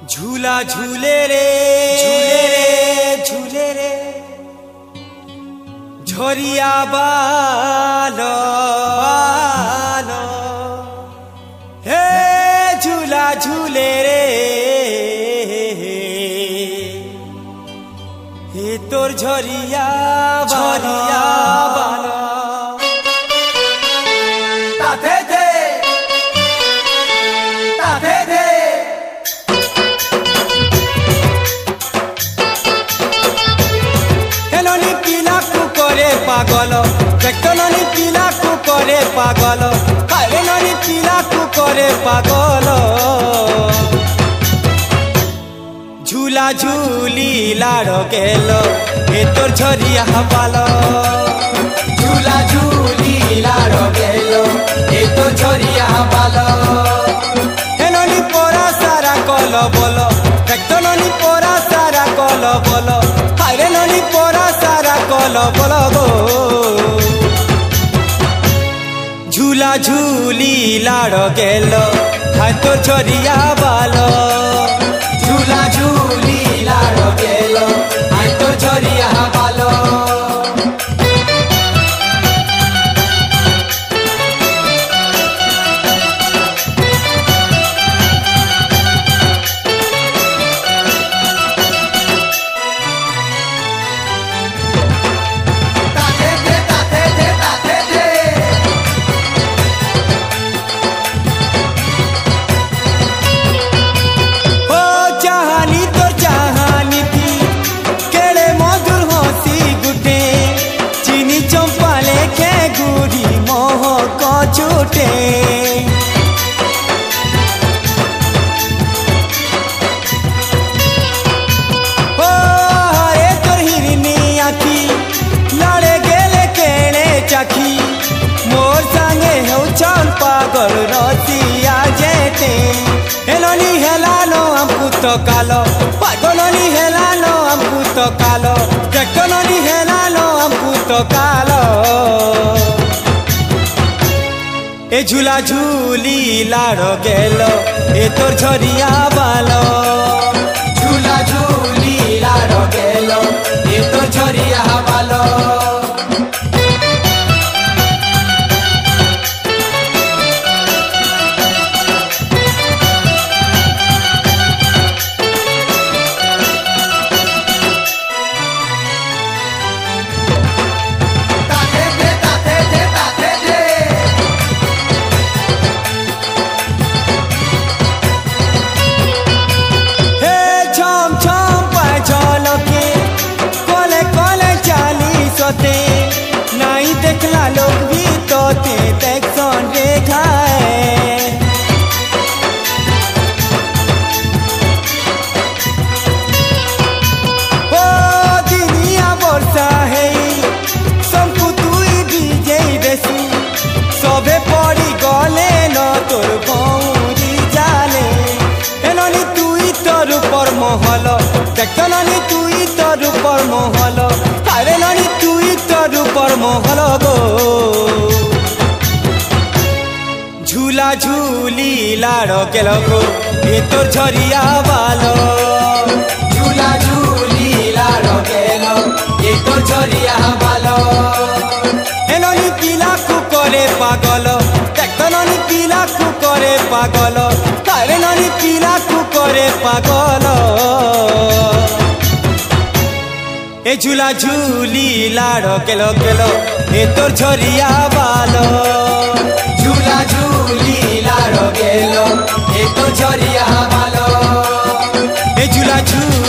झूला झूले रे झूले रे झूले रे झोरिया बालो बालो हे झूला झूले रे हे तोर झोरिया झोरिया बालो ताथे थे ताथे थे पागल देखनी पिला को करे पागल खाए ननी पिला को करे पागल झूला झूली लाड़ गेल ए तोर झरिया बाल झूला झूली लाड़ गेल ए तोर झरिया बाल हेननी पोरा सारा कल बोल देखनी पोरा सारा कल बोल खाए ननी पोरा सारा कल बोल गो झूला झूली लाड़ गेल हाय तो झरिया बाल झूला झूली लाड़ गेल हाय तो झरिया बाल छूटे ओ हरे तोर हिरनी आखी लड़े गेले केले चाखी मोर संगे हो चल पागल रसिया जेते हेलनी हेलानो हमकु तो कालो पागलनी हेलानो हमकु तो कालो देखननी हेलानो हमकु तो कालो ए झूला झूली लाड़ गेल ए तोर झरिया बाल झूला झूली लाड़ गेल ए तोर झरिया बाल नहीं देखला लोग भी तो ते देखन रेखाए ओ दिनिया वर्षा है संपु तुई बीजे बेसु सबे पड़ी गले न तोर बौरी जाले एननी तुई तोर ऊपर महल देखननी तुई तोर ऊपर महल अरे ननी तुई तोर ऊपर महल गो झूला झूली लाड़ गेल गो ए तोर झरिया बाल झूला झूली लाड़ गेल ए तोर झरिया बाल हेननी पिला को करे पागल देखननी पिला को करे पागल अरे ननी पिला को करे पागल ए झूला झूली लाड़ गेल ए तोर झरिया बाल झूला झूली लाड़ गेल ए तोर झरिया बाल ए झूला झूली